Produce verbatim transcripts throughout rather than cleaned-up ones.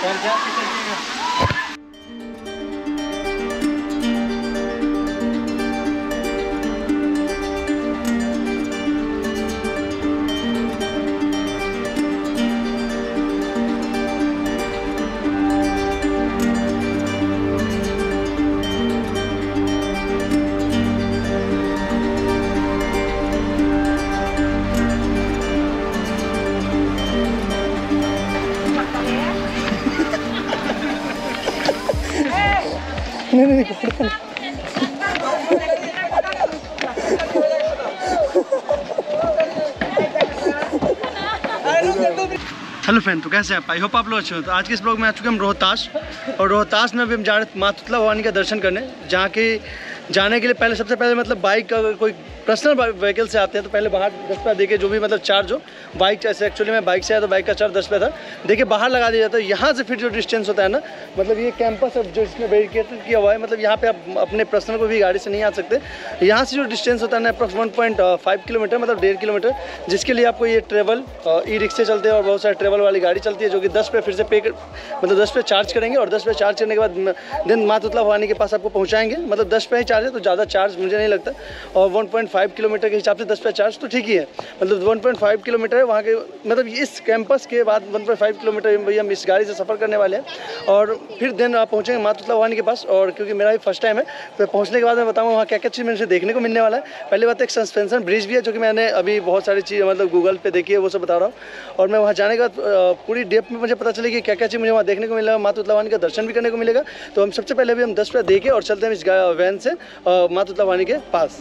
नहीं नहीं नहीं हेलो फ्रेंड, तो कैसे हैं आप? आई होप आप लोग अच्छे हो। तो आज के इस ब्लॉग में आ चुके हम रोहतास, और रोहतास में अभी हम जा रहे माँ तुतला भवानी का दर्शन करने, जहाँ के जाने के लिए पहले सबसे पहले मतलब बाइक अगर कोई पर्सनल व्हीकल से आते हैं तो पहले बाहर दस रुपया देखिए, जो भी मतलब चार्ज हो बाइक ऐसे, एक्चुअली मैं बाइक से आया तो बाइक का चार्ज दस रुपया था, देखिए बाहर लगा दिया जाता है। यहाँ से फिर जो डिस्टेंस होता है ना, मतलब ये कैंपस है जो इसमें बैरिकेड किया हुआ है, मतलब यहाँ पे आप अपने पर्सनल को भी गाड़ी से नहीं आ सकते। यहाँ से जो डिस्टेंस होता है ना approx one point five kilometre, मतलब डेढ़ किलोमीटर, जिसके लिए आपको ये ट्रेवल ई रिक्शे चलते हैं और बहुत सारे ट्रेवल वाली गाड़ी चलती है, जो कि दस रुपये फिर से पे मतलब दस रुपये चार्ज करेंगे, और दस रुपये चार्ज करने के बाद देन माँ तुतला भवानी के पास आपको पहुँचाएंगे। मतलब दस रुपये ही चार्ज है, तो ज़्यादा चार्ज मुझे नहीं लगता, और वन पॉइंट फाइव किलोमीटर के हिसाब से दस रुपये चार्ज तो ठीक ही है। मतलब वन पॉइंट फाइव किलोमीटर है वहाँ के, मतलब इस कैंपस के बाद वन पॉइंट फाइव किलोमीटर भैया हम इस गाड़ी से सफ़र करने वाले हैं, और फिर देन आप पहुँचेंगे माँ तुतला भवानी के पास। और क्योंकि मेरा भी फर्स्ट टाइम है, तो पहुँचने के बाद मैं बताऊँगा वहाँ क्या क्या चीज़ मुझे देखने को मिलने वाला है। पहली बात एक सस्पेंशन ब्रिज भी है, जो कि मैंने अभी बहुत सारी चीज़ मतलब गूगल पे देखी है, वो सब बता रहा हूँ। और मैं वहाँ जाने के बाद पूरी डेप्थ में मुझे पता चलेगी क्या क्या चीज़ मुझे वहाँ देखने को मिलेगा, माँ तुतला भवानी का दर्शन भी करने को मिलेगा। तो हम सबसे पहले अभी हम दस रुपये दे के और चलते हैं इस वैन से माँ तुतला भवानी के पास।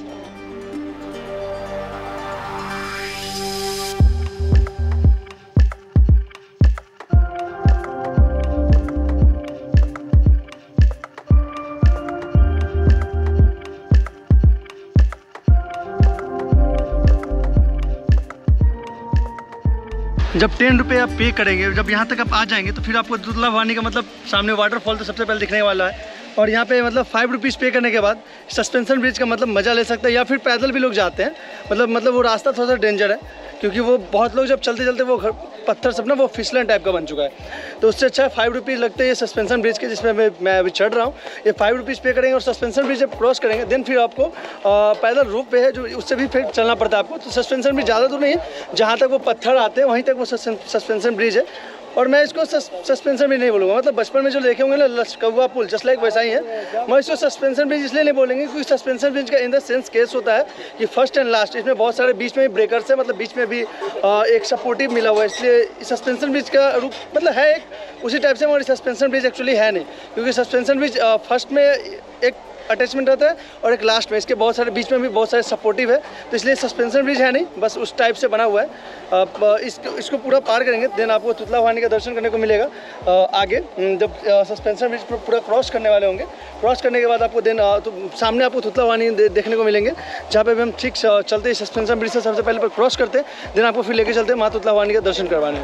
जब टेन रुपये आप पे करेंगे, जब यहाँ तक आप आ जाएंगे, तो फिर आपको तुतला भवानी का मतलब सामने वाटरफॉल तो सबसे पहले दिखने वाला है। और यहाँ पे मतलब फाइव रुपीज़ पे करने के बाद सस्पेंशन ब्रिज का मतलब मज़ा ले सकते हैं, या फिर पैदल भी लोग जाते हैं। मतलब मतलब वो रास्ता थोड़ा सा डेंजर है, क्योंकि वो बहुत लोग जब चलते चलते वो घर पत्थर सब ना वो फिसलन टाइप का बन चुका है। तो उससे अच्छा फाइव रुपीज़ लगते हैं ये सस्पेंशन ब्रिज के, जिसमें मैं मैं अभी चढ़ रहा हूँ। ये फाइव रुपीज़ पे करेंगे और सस्पेंशन ब्रिज जब क्रॉस करेंगे, देन फिर आपको आ, पैदल रोप पे है जो उससे भी फिर चलना पड़ता है आपको। तो सस्पेंशन ब्रिज ज़्यादा दूर नहीं है, जहाँ तक वो पत्थर आते हैं वहीं तक वो सस्पेंशन ब्रिज है। और मैं इसको सस्पेंशन ब्रिज नहीं बोलूँगा, मतलब बचपन में जो देखे होंगे ना लश्कवा पुल, जस्ट लाइक वैसा ही है। मैं इसको सस्पेंशन ब्रिज इसलिए नहीं बोलेंगे क्योंकि सस्पेंशन ब्रिज का इन द सेंस केस होता है कि फर्स्ट एंड लास्ट, इसमें बहुत सारे बीच में भी ब्रेकर्स है, मतलब बीच में भी आ, एक सपोर्टिव मिला हुआ है, इसलिए सस्पेंशन ब्रिज का रूप मतलब है एक उसी टाइप से, मगर सस्पेंशन ब्रिज एक्चुअली है नहीं, क्योंकि सस्पेंशन ब्रिज फर्स्ट में एक अटैचमेंट रहता है और एक लास्ट में, इसके बहुत सारे बीच में भी बहुत सारे सपोर्टिव है, तो इसलिए सस्पेंशन ब्रिज है नहीं, बस उस टाइप से बना हुआ है। आप इसको इसको पूरा पार करेंगे, देन आपको तुतला भवानी का दर्शन करने को मिलेगा। आगे जब सस्पेंशन ब्रिज पूरा क्रॉस करने वाले होंगे, क्रॉस करने के बाद आपको देन तो सामने आपको तुतला भवानी देखने को मिलेंगे, जहाँ पे भी हम ठीक चलते हैं सस्पेंशन ब्रिज से सबसे पहले पर क्रॉस करते हैं, देन आपको फिर लेके चलते हैं माँ तुतला भवानी का दर्शन करवाने।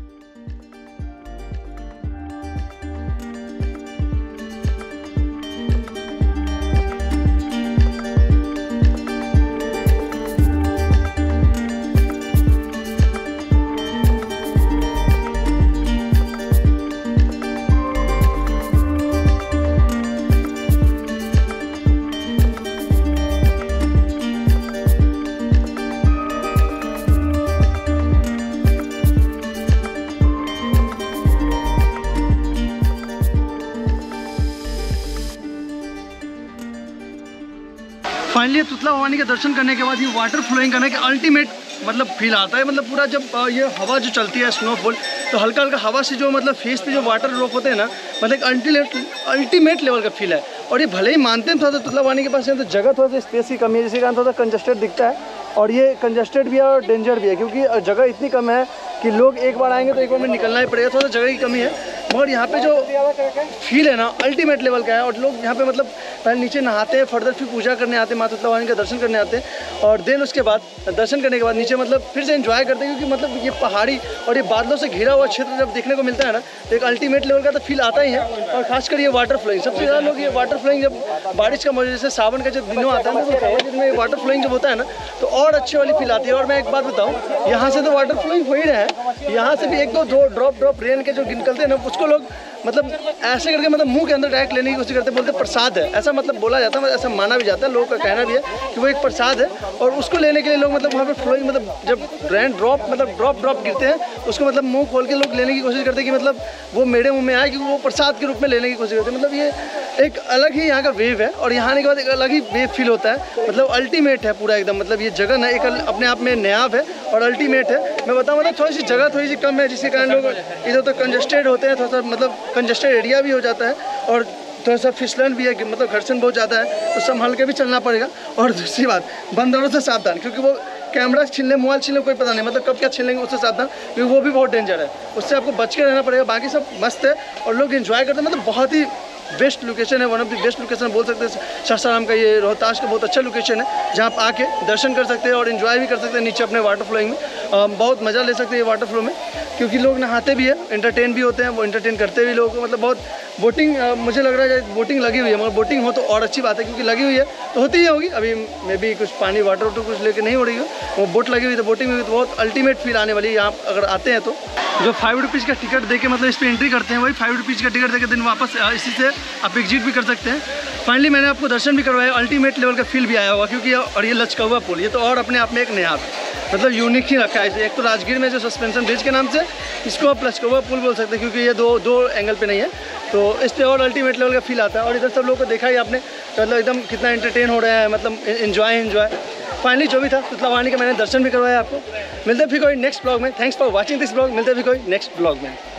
फाइनली तुतला भवानी का दर्शन करने के बाद ये वाटर फ्लोइंग करने के अल्टीमेट मतलब फील आता है। मतलब पूरा जब ये हवा जो चलती है स्नोफॉल, तो हल्का हल्का हवा से जो मतलब फेस पे जो वाटर ड्रॉप होते हैं ना, मतलब अल्टीमेट अल्टीमेट लेवल का फील है। और ये भले ही मानते हैं थोड़ा सा तुतला भवानी के पास है तो जगह थोड़ा सा स्पेस की कमी है, जिसके कारण थोड़ा सा कंजस्टेड दिखता है, और ये कंजस्टेड भी है और डेंजर भी है, क्योंकि जगह इतनी कम है कि लोग एक बार आएंगे तो एक बार में निकलना ही पड़ेगा, थोड़ा सा जगह की कमी है। मगर यहाँ पे जो फील है ना अल्टीमेट लेवल का है, और लोग यहाँ पे मतलब पहले नीचे नहाते हैं, फर्दर फिर पूजा करने आते हैं, माँ तुतला भवानी का दर्शन करने आते हैं, और देन उसके बाद दर्शन करने के बाद नीचे मतलब फिर से एंजॉय करते हैं, क्योंकि मतलब ये पहाड़ी और ये बादलों से घिरा हुआ क्षेत्र जब देखने को मिलता है ना, तो एक अल्टीमेट लेवल का तो फील आता ही है। और खासकर ये वाटर फ्लोइंग, सबसे ज़्यादा लोग ये वाटर फ्लोइंग जब बारिश का मौसम जैसे सावन का जब दिनों आता है ना, तो सावन दिन में वाटर फ्लोइंग जब होता है ना तो और अच्छी वाली फील आती है। और मैं एक बात बताऊँ, यहाँ से तो वाटर फ्लोइंग हो ही रहा है, यहाँ से भी एक दो दो ड्रॉप ड्रॉप रेन के जो निकलते हैं ना, कुछ उसको लोग मतलब ऐसे करके मतलब मुंह के अंदर डायरेक्ट लेने की कोशिश करते, बोलते प्रसाद है, ऐसा मतलब बोला जाता है, ऐसा माना भी जाता है, लोगों का कहना भी है कि वो एक प्रसाद है। और उसको लेने के लिए लोग मतलब वहाँ पे फ्लोइंग मतलब जब रेन ड्रॉप मतलब ड्रॉप ड्रॉप गिरते हैं उसको मतलब मुंह खोल के लोग लेने की कोशिश करते हैं कि मतलब वो मेरे मुंह में आए, कि वो प्रसाद के रूप में लेने की कोशिश करते हैं। मतलब ये एक अलग ही यहाँ का वेव है और यहाँ आने के बाद एक अलग ही वेव फील होता है, मतलब अल्टीमेट है पूरा एकदम। मतलब ये जगह ना एक अपने आप में नायाब है और अल्टीमेट है। मैं बताऊँ मतलब थोड़ी सी जगह थोड़ी सी कम है जिसके कारण लोग इधर उधर कंजस्टेड होते हैं, थोड़ा सा मतलब कंजस्टेड एरिया भी हो जाता है और थोड़ा सा फिसलन भी है कि मतलब घर्षण बहुत ज़्यादा है, तो संभाल के भी चलना पड़ेगा। और दूसरी बात, बंदरों से सावधान, क्योंकि वो कैमरा छीन ले, मोबाइल छीन ले, कोई पता नहीं मतलब कब क्या छीन लेंगे, उससे सावधान, क्योंकि वो भी बहुत डेंजर है, उससे आपको बच के रहना पड़ेगा। बाकी सब मस्त है और लोग एंजॉय करते हैं, मतलब बहुत ही बेस्ट लोकेशन है, one of the best location बोल सकते हैं सासाराम का। ये रोहतास का बहुत अच्छा लोकेशन है जहाँ आप आके दर्शन कर सकते हैं और एंजॉय भी कर सकते हैं नीचे अपने वाटर फ्लोइंग में। बहुत मज़ा ले सकते हैं ये वाटर फ्लो में, क्योंकि लोग नहाते भी है, एंटरटेन भी होते हैं, वो एंटरटेन करते भी लोगों को। मतलब बहुत बोटिंग मुझे लग रहा है कि बोटिंग लगी हुई है, मगर बोटिंग हो तो और अच्छी बात है, क्योंकि लगी हुई है तो होती ही होगी। अभी मे बी कुछ पानी वाटर वाटर कुछ लेके नहीं हो रही हो, वो बोट लगी हुई तो बोटिंग हुई तो बहुत अल्टीमेट फील आने वाली है यहाँ अगर आते हैं तो। जो फाइव रुपीज़ का टिकट दे के मतलब इस पर एंट्री करते हैं, वही फाइव रुपीज़ का टिकट दे के दिन वापस इसी से आप एग्जिट भी कर सकते हैं। फाइनली मैंने आपको दर्शन भी करवाया, अल्टीमेट लेवल का फील भी आया होगा, क्योंकि और ये लचकौवा पुल, ये तो और अपने आप में एक नया मतलब यूनिक ही रखा है। एक तो राजगीर में जो सस्पेंशन ब्रिज के नाम से इसको आप लचकौवा पुल बोल सकते हैं, क्योंकि ये दो दो एंगल पे नहीं है, तो इस पर और अल्टीमेट लेवल का फील आता है। और इधर सब लोगों को देखा ही आपने, मतलब एकदम कितना एंटरटेन हो रहे हैं, मतलब एंजॉय एंजॉय फाइनली जो भी था तुतला वाहिनी के मैंने दर्शन भी करवाया आपको। मिलते फिर कोई नेक्स्ट ब्लॉग में। Thanks for watching this blog. मिलते फिर कोई नेक्स्ट ब्लॉग में।